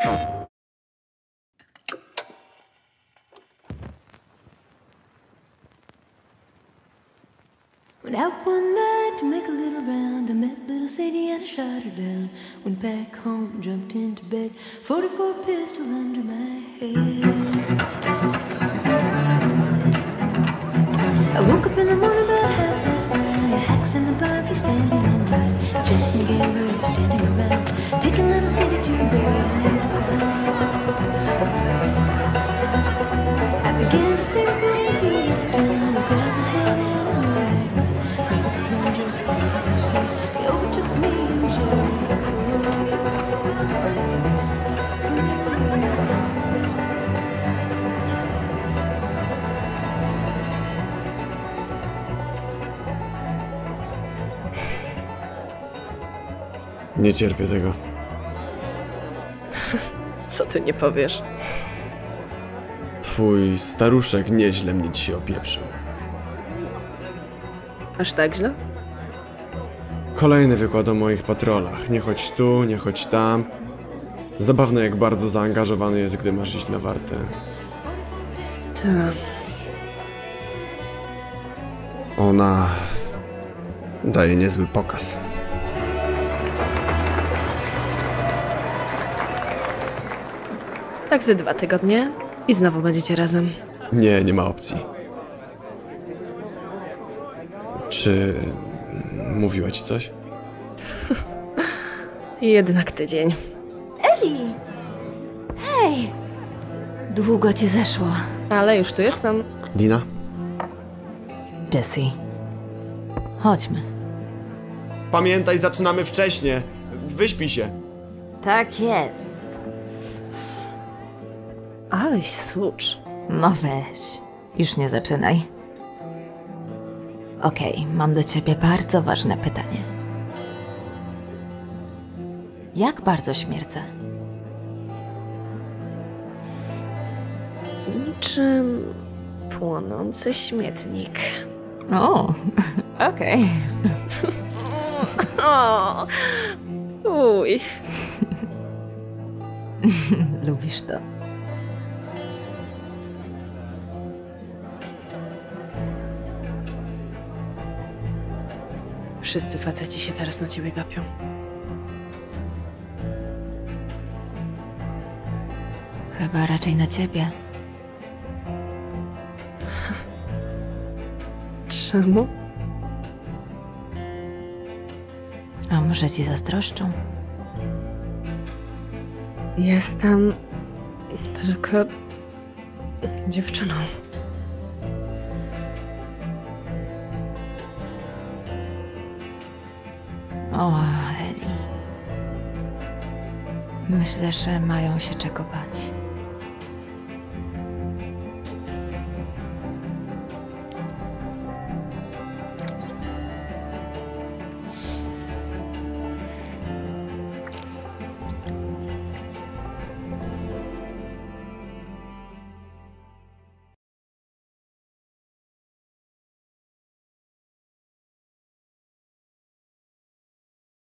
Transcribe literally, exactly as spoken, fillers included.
Went out one night to make a little round. I met little Sadie and I shot her down. Went back home, jumped into bed, forty-four pistol under my head. I woke up in the morning about half past nine. Hacks in the buggy standing in line. Jets and gamblers standing around, taking little Sadie to bed. I began to think they do that town. I grabbed my hand and I made it. Made up the plungers, called to sleep. They overtook me in Jericho. Nie cierpię tego. Co ty nie powiesz? Twój staruszek nieźle mnie dzisiaj opieprzył. Aż tak źle? Kolejny wykład o moich patrolach. Nie chodź tu, nie chodź tam. Zabawne, jak bardzo zaangażowany jest, gdy masz iść na wartę. Tak. Ona daje niezły pokaz. Tak ze dwa tygodnie i znowu będziecie razem. Nie, nie ma opcji. Czy mówiła ci coś? Jednak tydzień. Eli! Hej! Długo cię zeszło. Ale już tu jestem. Dina? Jessie, chodźmy. Pamiętaj, zaczynamy wcześnie. Wyśpij się. Tak jest. Aleś sucz. No weź, już nie zaczynaj. Okej, mam do ciebie bardzo ważne pytanie. Jak bardzo śmierdzę? Niczym płonący śmietnik. O, okej. O, uj. Lubisz to? Wszyscy faceci się teraz na ciebie gapią. Chyba raczej na ciebie. Czemu? A może ci zazdroszczą? Jestem tylko dziewczyną. O, Eli. Myślę, że mają się czego bać.